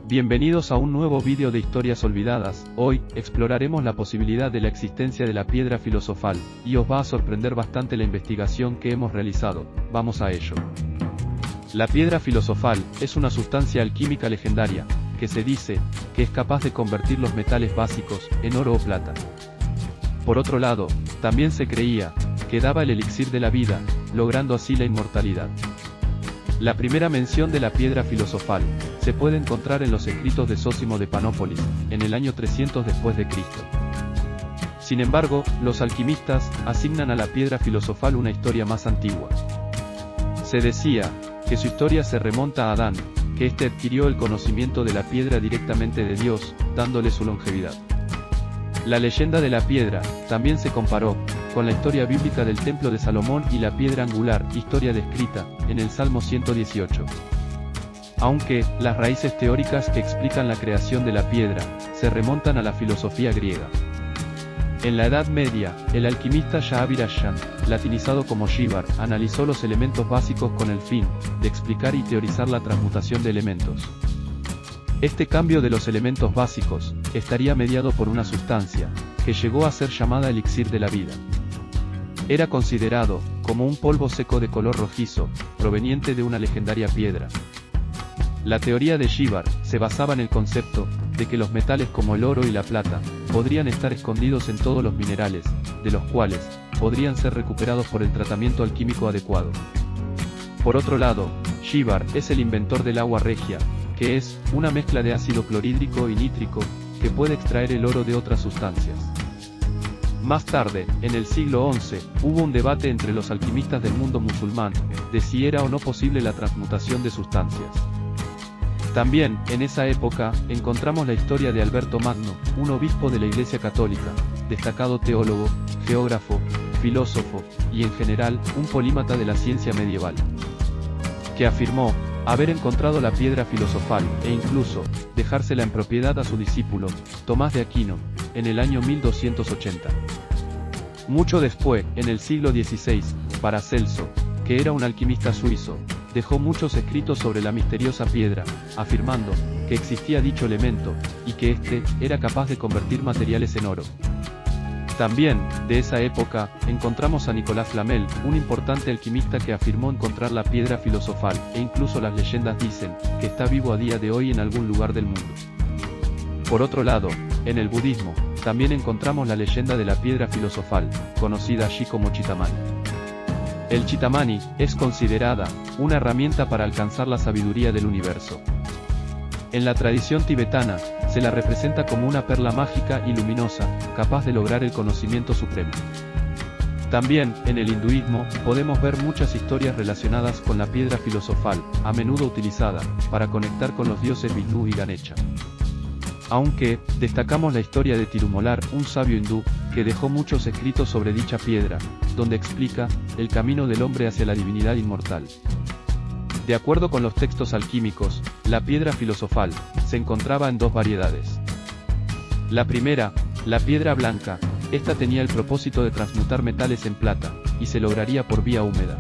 Bienvenidos a un nuevo vídeo de Historias Olvidadas. Hoy, exploraremos la posibilidad de la existencia de la piedra filosofal, y os va a sorprender bastante la investigación que hemos realizado. Vamos a ello. La piedra filosofal es una sustancia alquímica legendaria, que se dice que es capaz de convertir los metales básicos en oro o plata. Por otro lado, también se creía que daba el elixir de la vida, logrando así la inmortalidad. La primera mención de la piedra filosofal se puede encontrar en los escritos de Zósimo de Panópolis, en el año 300 después de Cristo. Sin embargo, los alquimistas asignan a la piedra filosofal una historia más antigua. Se decía que su historia se remonta a Adán, que éste adquirió el conocimiento de la piedra directamente de Dios, dándole su longevidad. La leyenda de la piedra también se comparó con la historia bíblica del templo de Salomón y la piedra angular, historia descrita en el Salmo 118. Aunque las raíces teóricas que explican la creación de la piedra se remontan a la filosofía griega. En la Edad Media, el alquimista Sha'abir Ash'an, latinizado como Shivar, analizó los elementos básicos con el fin de explicar y teorizar la transmutación de elementos. Este cambio de los elementos básicos estaría mediado por una sustancia que llegó a ser llamada elixir de la vida. Era considerado como un polvo seco de color rojizo, proveniente de una legendaria piedra. La teoría de Shivar se basaba en el concepto de que los metales como el oro y la plata podrían estar escondidos en todos los minerales, de los cuales podrían ser recuperados por el tratamiento alquímico adecuado. Por otro lado, Shivar es el inventor del agua regia, que es una mezcla de ácido clorhídrico y nítrico, que puede extraer el oro de otras sustancias. Más tarde, en el siglo XI, hubo un debate entre los alquimistas del mundo musulmán, de si era o no posible la transmutación de sustancias. También, en esa época, encontramos la historia de Alberto Magno, un obispo de la Iglesia Católica, destacado teólogo, geógrafo, filósofo, y en general, un polímata de la ciencia medieval, que afirmó haber encontrado la piedra filosofal, e incluso, dejársela en propiedad a su discípulo, Tomás de Aquino, en el año 1280. Mucho después, en el siglo XVI, Paracelso, que era un alquimista suizo, dejó muchos escritos sobre la misteriosa piedra, afirmando que existía dicho elemento, y que éste era capaz de convertir materiales en oro. También, de esa época, encontramos a Nicolas Flamel, un importante alquimista que afirmó encontrar la piedra filosofal, e incluso las leyendas dicen que está vivo a día de hoy en algún lugar del mundo. Por otro lado, en el budismo, también encontramos la leyenda de la piedra filosofal, conocida allí como Chitamani. El Chitamani es considerada una herramienta para alcanzar la sabiduría del universo. En la tradición tibetana, se la representa como una perla mágica y luminosa, capaz de lograr el conocimiento supremo. También, en el hinduismo, podemos ver muchas historias relacionadas con la piedra filosofal, a menudo utilizada para conectar con los dioses Vishnu y Ganesha. Aunque, destacamos la historia de Tirumolar, un sabio hindú, que dejó muchos escritos sobre dicha piedra, donde explica el camino del hombre hacia la divinidad inmortal. De acuerdo con los textos alquímicos, la piedra filosofal se encontraba en dos variedades. La primera, la piedra blanca, esta tenía el propósito de transmutar metales en plata, y se lograría por vía húmeda.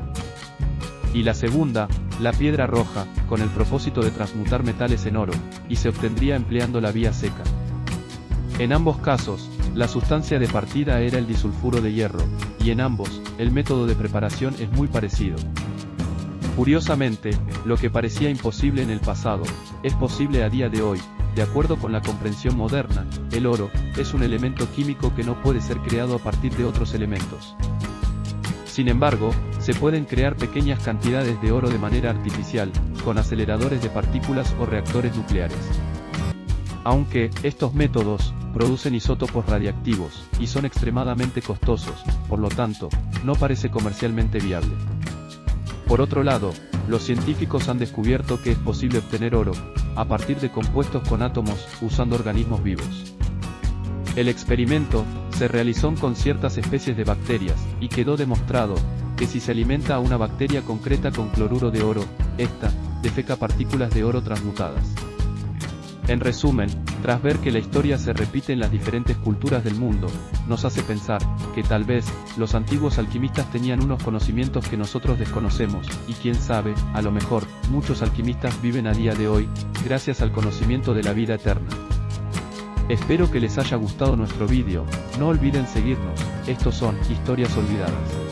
Y la segunda, la piedra roja, con el propósito de transmutar metales en oro, y se obtendría empleando la vía seca. En ambos casos, la sustancia de partida era el disulfuro de hierro, y en ambos, el método de preparación es muy parecido. Curiosamente, lo que parecía imposible en el pasado, es posible a día de hoy. De acuerdo con la comprensión moderna, el oro es un elemento químico que no puede ser creado a partir de otros elementos. Sin embargo, se pueden crear pequeñas cantidades de oro de manera artificial, con aceleradores de partículas o reactores nucleares. Aunque, estos métodos producen isótopos radiactivos, y son extremadamente costosos, por lo tanto, no parece comercialmente viable. Por otro lado, los científicos han descubierto que es posible obtener oro, a partir de compuestos con átomos, usando organismos vivos. El experimento se realizó con ciertas especies de bacterias, y quedó demostrado que si se alimenta a una bacteria concreta con cloruro de oro, esta defeca partículas de oro transmutadas. En resumen, tras ver que la historia se repite en las diferentes culturas del mundo, nos hace pensar que tal vez los antiguos alquimistas tenían unos conocimientos que nosotros desconocemos, y quién sabe, a lo mejor, muchos alquimistas viven a día de hoy, gracias al conocimiento de la vida eterna. Espero que les haya gustado nuestro vídeo, no olviden seguirnos, estos son Historias Olvidadas.